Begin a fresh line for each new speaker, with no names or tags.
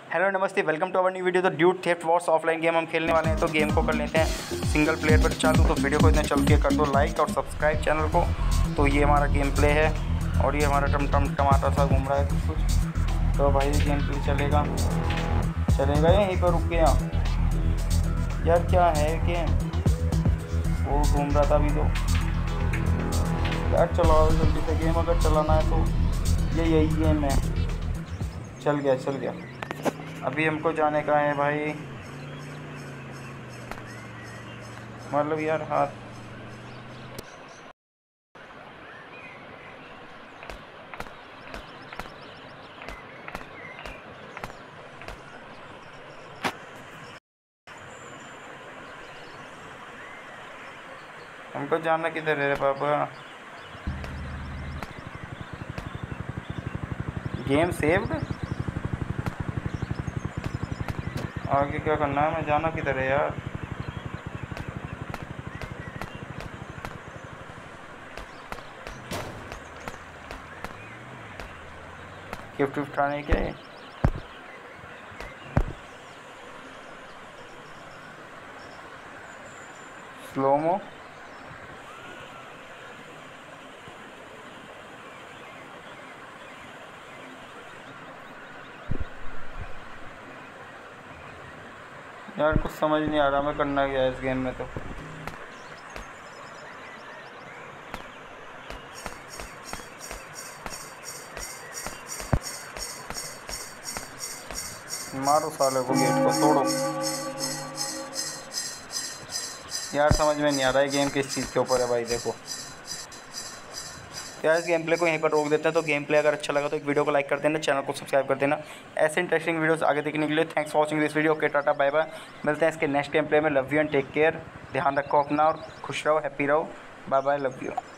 Hello नमस्ते, welcome to our new video. तो dude theft wars offline game हम खेलने वाले हैं। तो गेम को कर लेते हैं सिंगल प्लेयर पर चालू। तो वीडियो को इतना चल के कर दो लाइक और सब्सक्राइब चैनल को। तो ये हमारा गेम प्ले है और ये हमारा टमाटर सा घूम रहा है कुछ। तो भाई गेम प्ले चलेगा यहीं पर रुक गया यार, क्या है गेम वो घूम रहा था अभी। तो यार चलाओ जल्दी से, गेम अगर चलाना है तो ये यही गेम है। चल गया। अभी हमको जाने का है भाई, मतलब यार हाथ हमको जाना किधर है पापा। गेम सेव्ड, आगे क्या करना है, मैं जाना किधर है यार। गिफ्ट उठाने के स्लोमो। यार कुछ समझ नहीं आ रहा मैं करना क्या है इस गेम में। तो मारो साले को, गेट को तोड़ो। यार समझ में नहीं आ रहा है गेम किस चीज़ के ऊपर है भाई। देखो यार, इस गेम प्ले को यहीं पर रोक देते हैं। तो गेम प्ले अगर अच्छा लगा तो एक वीडियो को लाइक कर देना, चैनल को सब्सक्राइब कर देना। ऐसे इंटरेस्टिंग वीडियोस आगे देखने के लिए thanks for watching this video. Okay tata bye bye, मिलते हैं इसके नेक्स्ट गेम प्ले में। Love you and take care. ध्यान रखो अपना और खुश रहो, हैप्पी रहो। Bye bye, love you.